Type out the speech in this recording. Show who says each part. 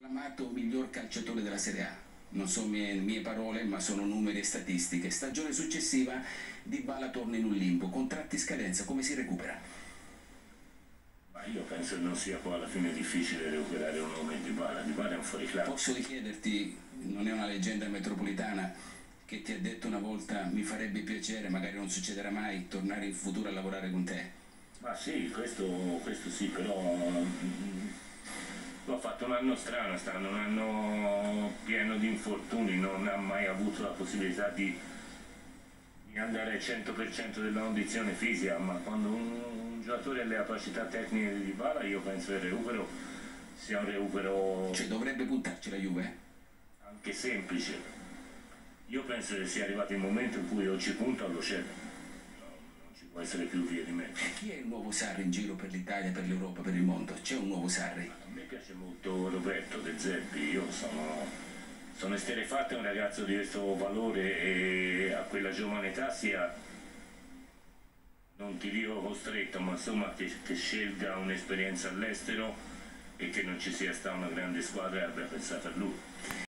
Speaker 1: Acclamato miglior calciatore della Serie A. Non sono mie parole, ma sono numeri e statistiche. Stagione successiva Dybala torna in un limbo, contratti scadenza, come si recupera?
Speaker 2: Ma io penso che non sia poi alla fine difficile recuperare un nome Dybala. Dybala è un fuoriclasse.
Speaker 1: Posso richiederti, non è una leggenda metropolitana, che ti ha detto una volta: mi farebbe piacere, magari non succederà mai, tornare in futuro a lavorare con te?
Speaker 2: Ma sì, questo sì, però ha fatto un anno strano, un anno pieno di infortuni, non ha mai avuto la possibilità di andare al 100% della condizione fisica, ma quando un giocatore ha le capacità tecniche di Dybala, io penso che il recupero sia un recupero...
Speaker 1: Cioè dovrebbe puntarci la Juve?
Speaker 2: Anche semplice. Io penso che sia arrivato il momento in cui o ci punta o lo cede. Non ci può essere più via di mezzo.
Speaker 1: Chi è il nuovo Sarri in giro per l'Italia, per l'Europa, per il mondo? C'è un nuovo Sarri?
Speaker 2: A me piace molto Roberto De Zerbi, io sono esterrefatto, è un ragazzo di questo valore e a quella giovane età sia, non ti dico costretto, ma insomma che scelga un'esperienza all'estero e che non ci sia stata una grande squadra e abbia pensato a lui.